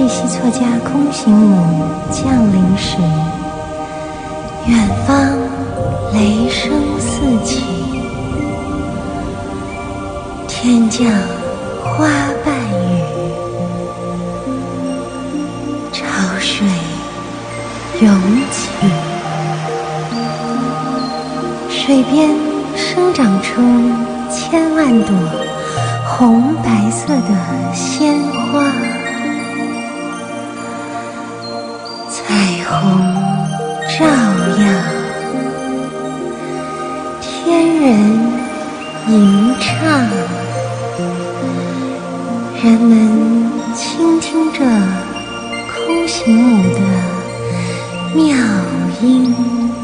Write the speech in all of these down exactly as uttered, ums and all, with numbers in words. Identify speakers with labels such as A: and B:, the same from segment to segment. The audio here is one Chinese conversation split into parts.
A: 是西错家空行母降临时，远方雷声四起，天降花瓣雨，潮水涌起，水边生长出千万朵红白色的鲜花，彩虹照耀，天人吟唱，人们倾听着空行母的妙音。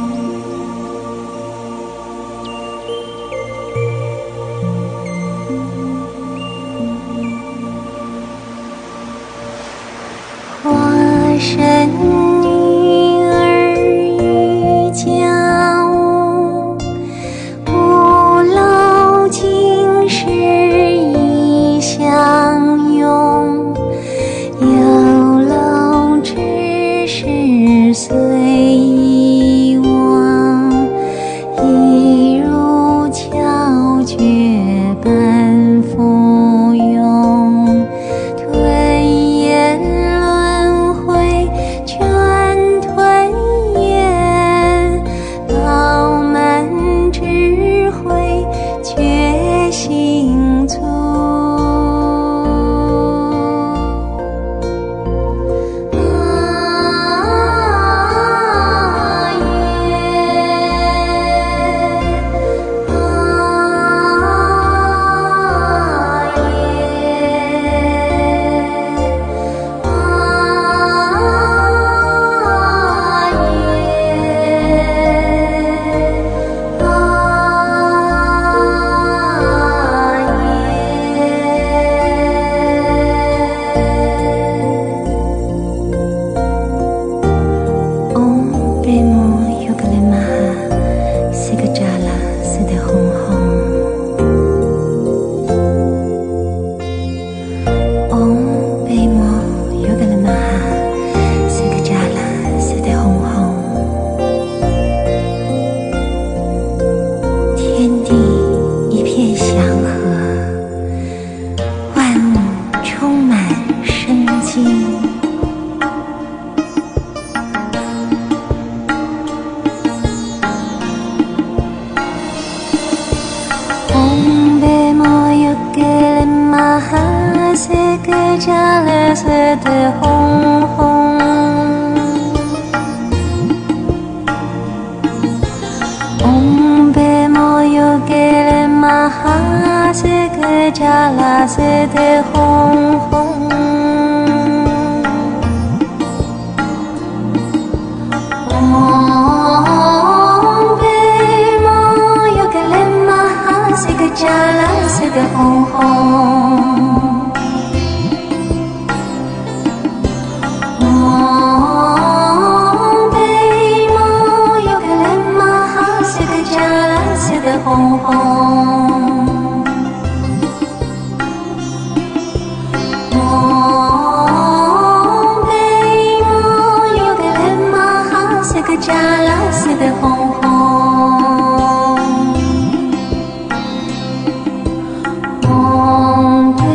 A: 花神女儿与家务，五楼今时已相拥，有楼只是随遗忘，一如峭绝般附庸，吞咽轮回全吞咽，饱满智慧觉醒足。Jale sete hong hong, Om bemo yogele maha seke jala sete hong hong, Om bemo yogele maha seke jala sete hong hong. Hong Hong, Om Bei Mo Yogele Maha Seke Jala Seke Hong Hong, Om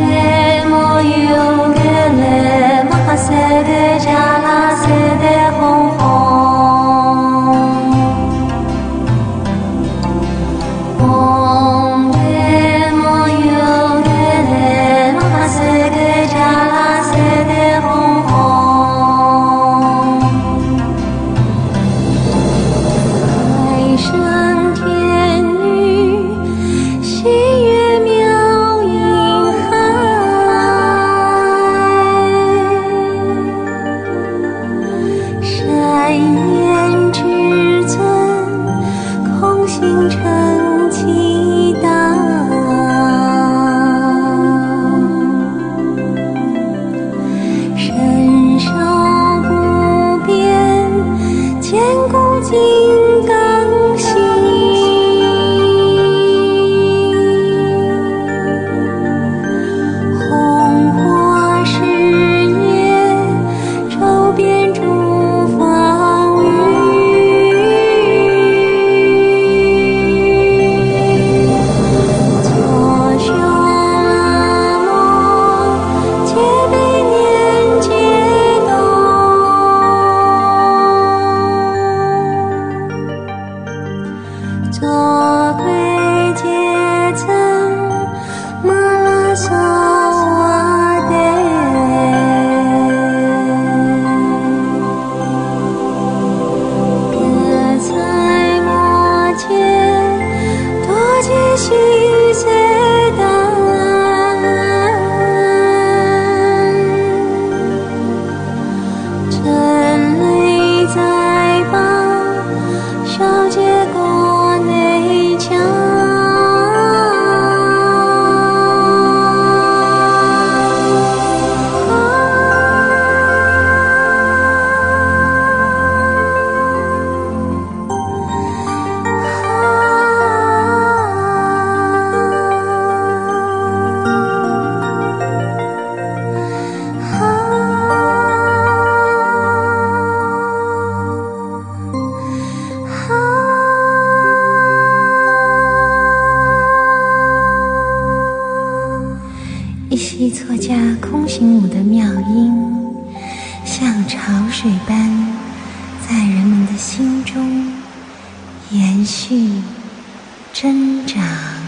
A: 水般在人们的心中延续、增长。